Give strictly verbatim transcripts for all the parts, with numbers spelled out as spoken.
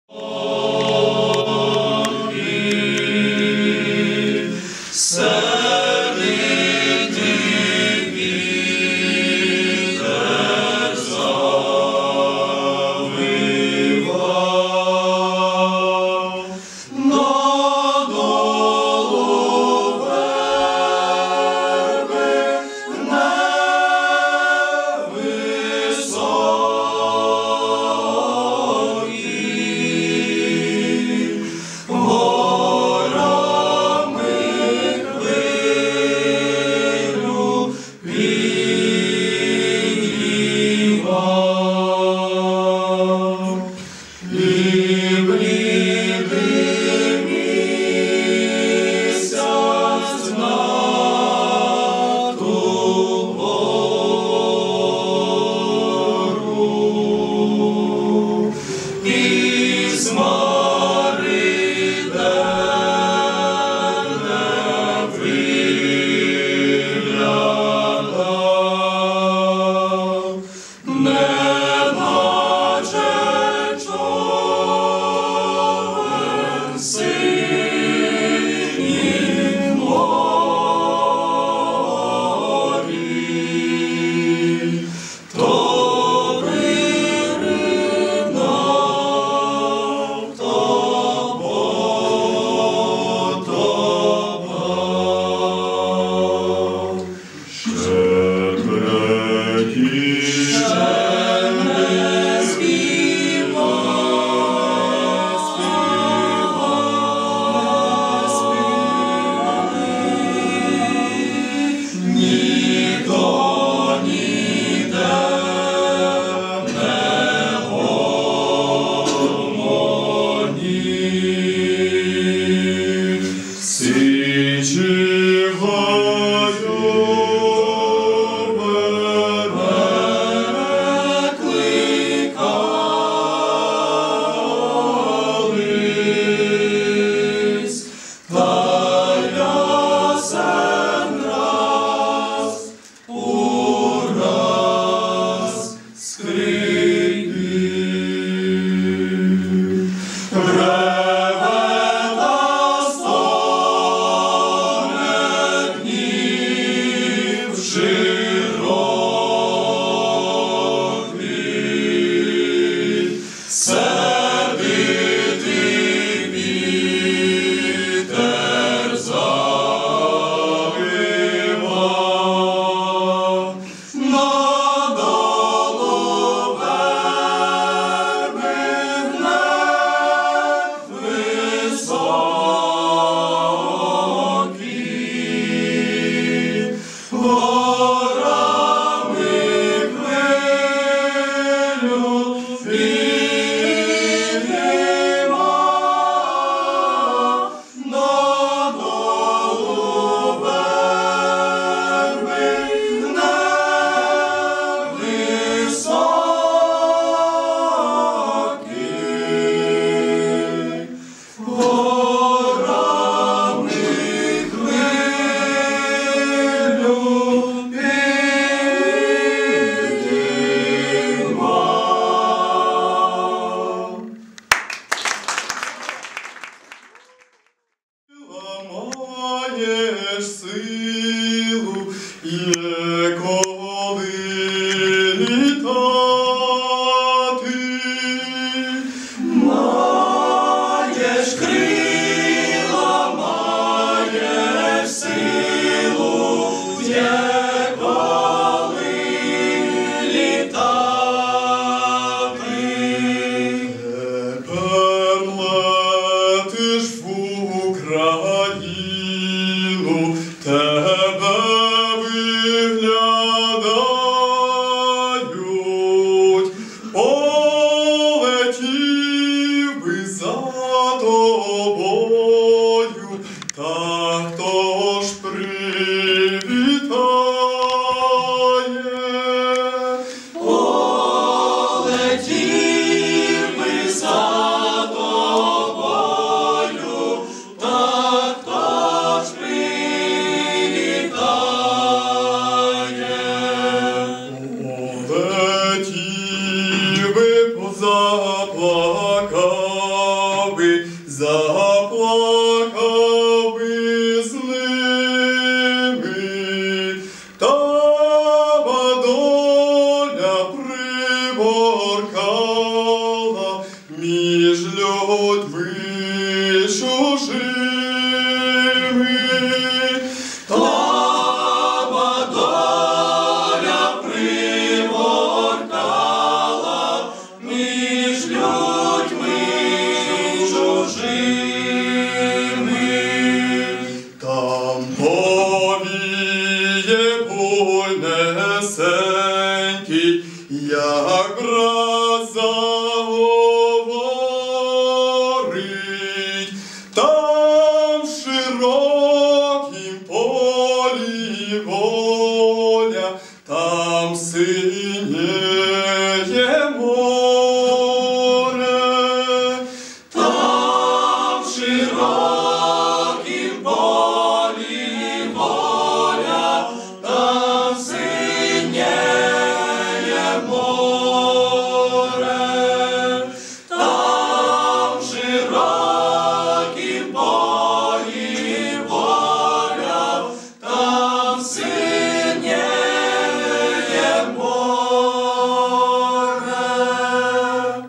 Тебе вигляд. вольнесенький, як гроза говорить, там в широкім полі воля, там синєє море, там в широкім полі воля, там синєє море, там в широкім полі воля, там синєє море.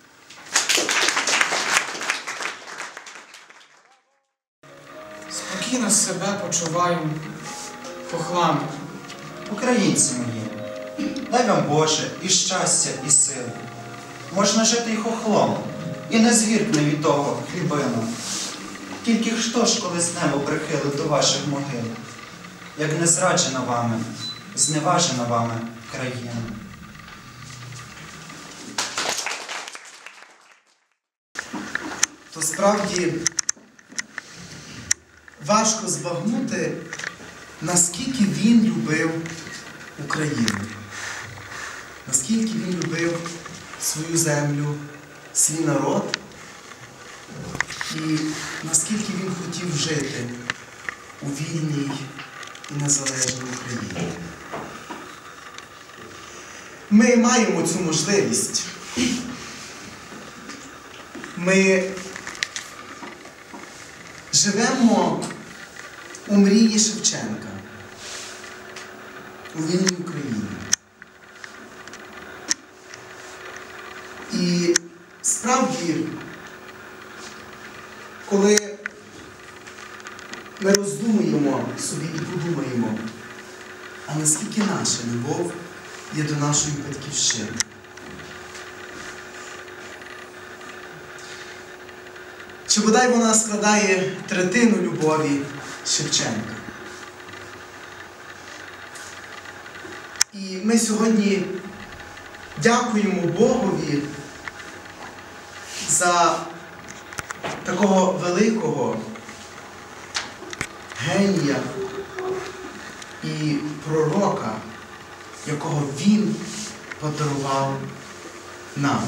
Спокійно себе почуваю хохлами. Українці мої, дай вам Боже і щастя, і сили. Можна жити й хохлом, і не згіркне від того хлібину. Тільки хто ж колись небо прихилив до ваших могил, як не зраджена вами, зневажена вами країна. То справді важко збагнути, наскільки він любив Україну, наскільки він любив свою землю, свій народ, і наскільки він хотів жити у вільній і незалежній Україні. Ми маємо цю можливість. Ми живемо у мрії Шевченка, у вільній Україні. І справді, коли ми роздумуємо собі і подумаємо, а наскільки наша любов є до нашої батьківщини. Чи бодай вона складає третину любові Шевченка. І ми сьогодні дякуємо Богові за такого великого генія і пророка, якого він подарував нам.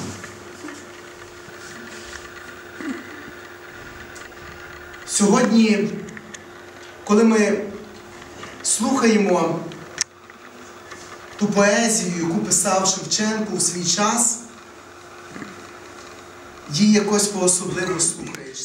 Сьогодні, коли ми слухаємо ту поезію, яку писав Шевченко у свій час, її якось по-особливо слухаєш.